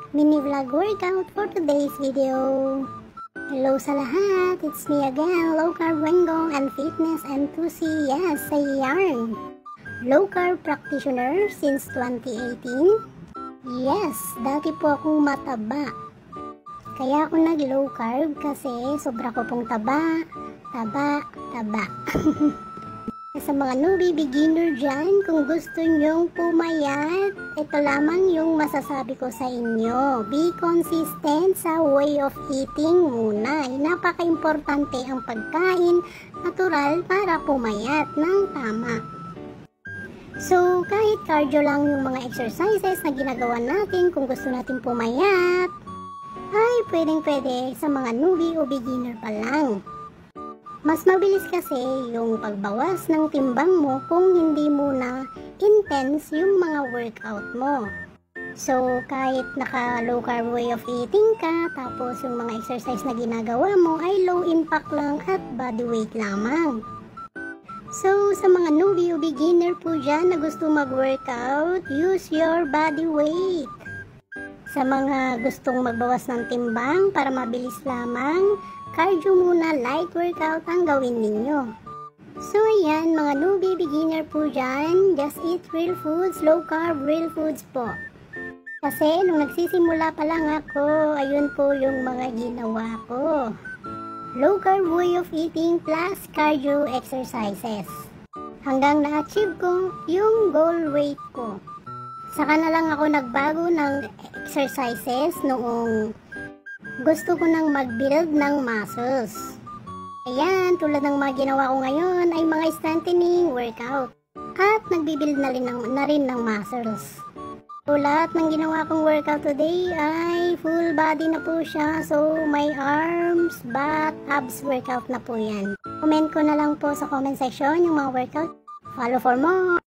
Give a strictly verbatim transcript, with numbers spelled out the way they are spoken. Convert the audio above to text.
mini vlog workout for today's video. Hello sa lahat, it's me again, low carb Wengo and fitness enthusiast sa yarn. Low carb practitioner since twenty eighteen. Yes, dati po akong mataba. Kaya ako nag low carb kasi sobra ko pong taba, taba, taba. Sa mga newbie beginner dyan, kung gusto nyong pumayat, ito lamang yung masasabi ko sa inyo. Be consistent sa way of eating muna. Napaka-importante ang pagkain natural para pumayat ng tama. So, kahit cardio lang yung mga exercises na ginagawa natin kung gusto natin pumayat, ay pwedeng-pwede sa mga newbie o beginner pa lang. Mas mabilis kasi yung pagbawas ng timbang mo kung hindi muna intense yung mga workout mo. So, kahit naka low carb way of eating ka, tapos yung mga exercise na ginagawa mo ay low impact lang at body weight lamang. So, sa mga newbie o beginner po dyan na gusto mag-workout, use your body weight. Sa mga gustong magbawas ng timbang para mabilis lamang, cardio muna, light workout ang gawin ninyo. So ayan, mga newbie beginner po dyan, just eat real foods, low carb real foods po. Kasi nung nagsisimula pa lang ako, ayun po yung mga ginawa ko. Low carb way of eating plus cardio exercises. Hanggang na-achieve ko yung goal weight ko. Saka na lang ako nagbago ng exercises noong gusto ko nang mag-build ng muscles. Ayan, tulad ng mga ginawa ko ngayon ay mga strengthening workout. At nagbibuild na rin ng, na rin ng muscles. Tulad ng ginawa kong workout today ay full body na po siya. So, may arms, back, abs workout na po yan. Comment ko na lang po sa comment section yung mga workout. Follow for more.